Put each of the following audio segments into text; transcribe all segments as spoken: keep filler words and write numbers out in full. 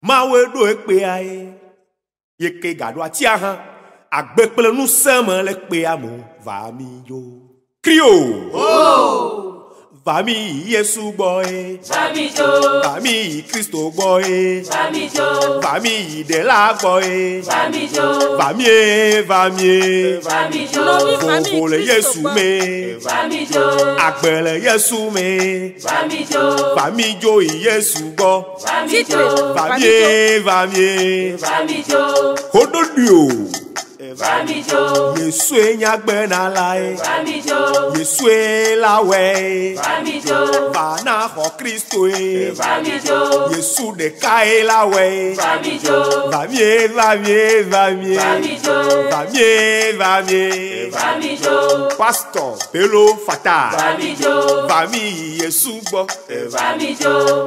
Mawe do ekpe aye. Yeke gado atia han. Agbe kple nu seme le ekpe amo. Va mi yo. Crio. Oh. Va mi Yesu boy. Va mi jo. Va mi Christo boy. Va mi jo. Va mi de la boy. Va mi jo. Va mi, va mi. Va mi jo. Fofo le Yesu me. Va mi jo. Agbe le Yesu me. Va mi jo. Va mi jo Yesu go. Va mi jo. Va mi, va mi. Va mi jo. Hododio. Va mi jo. Yesu e nyagbe na lai. Va mi jo. Yesu e la we. Va mi jo. Va na ho Kristo e. Va mi jo. Yesu de ka e la we. Va mi jo. Va mi, va mi, va mi. Va mi jo. Va mi, va mi. Va mi jo. Pastor Bello Fata. Va mi jo. Va mi Yesu bo. Va mi jo.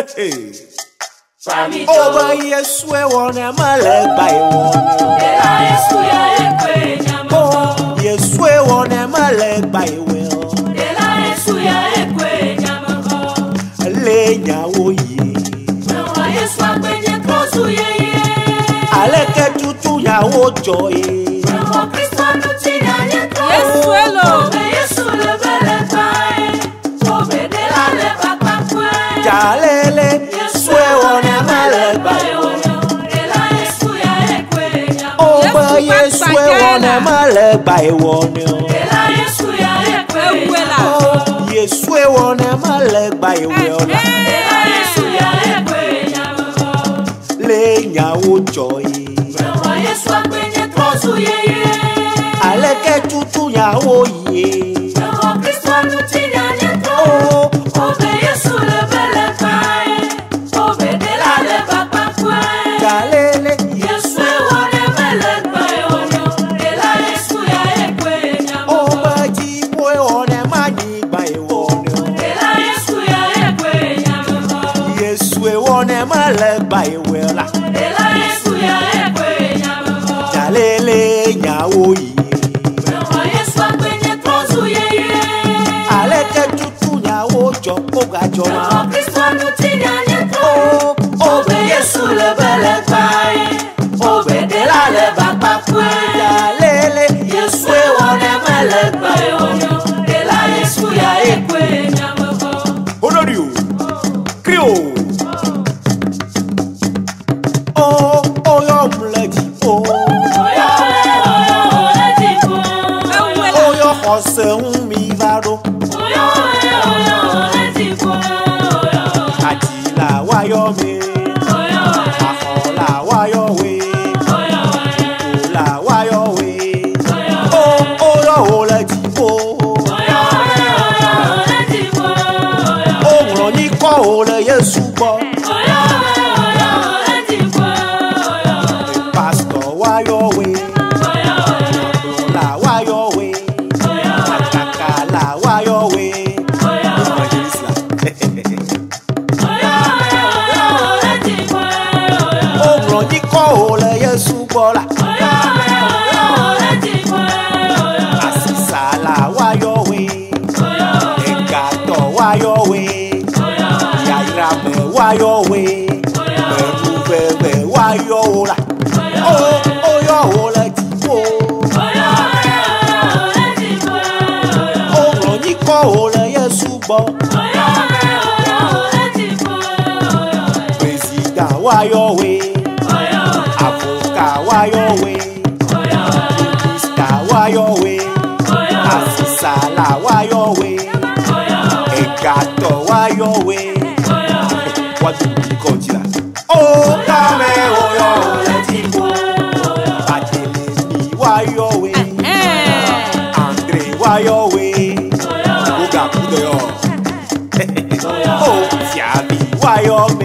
Va mi jo. Oba Yesu e wone male ba e wone. Ela Yesu ya ekwe nyama. Oh, Yesu e wone male ba e wone. Ela Yesu ya ekwe nyama. Le nyawo yi. Mewa Yesu akwenye krosu yeye. Aleke tutu nyawo joy. Mewa Kristo nuti ya nye krosu. Yesu elo. Obe Yesu lebele pae. Obe de la le papa kwe. Jalele Yesu e wone male ba e wone. Ela Yesu ya ekwe nyama. Oba Yesu e wone male ba e wone. Ela Yesu ya ekwe nyama. Oh, Yesu e wone male ba e wone. Ela Yesu ya ekwe nyama. Le nyawo joy. Mewa Yesu akwenye krosu yeye. Aleke tutu nyawo yi. Mewa Kristo nuti ya nye krosu. Oh, Obe Yesu lebele pae. Obe de la le papa kwe. jalele Yesu e wone mele pae ono. Ela Yesu ya ekwe nyama. Oba jibo e wone mani ba e wone. Ela Yesu ya ekwe nyama. Yesu e wone male ba e wela. Ela Yesu ya ekwe nyama. Jalele nyawo yi. Mewa Yesu akwenye krosu yeye. Aleke tutu nyawo jo oga jo Mewa na. Kristo nuti ya nye krosu. Oh, Obe Yesu lebele pae. Obe de la le papa kwe. jalele Yesu e wone mele pae ono. Ela Yesu ya ekwe nyama. Honorio. Crio. Oh, oh yo mle jibo. Oyo oyo oyo tipo. Oh yo hose un mi vado. Oyo oyo oyo tipo. Atila wa yo me. Oyo Ahola wa yo we. oyo La wa yo we. Oh, oh yo ole jibo. oyo oyo tipo. Oh ro ni ko ole Yesu bo. Oyo oyo tipo. Pastor wa yo we. Oyo La wa yo we. Kaka la wa yo we. Evangelist la. Oh ro ni ko ole Yesu bo la. Asisa la wa yo we. Egato wa yo we. Yaira me wa yo we. Meru bebe wa yo la. Oh, oh yo ole jibo. Oh ro ni ko ole Yesu bo. President wa yo we. Avocat wa yo we. Minister wa yo we. Asisa la wa yo we. Egato wa yo we. What do you call it? Oh, kame o yo ole jibo. Adelemi wa yo we. Andre wa yo we. Oga kudo yo. Oh, Tiabi wa yo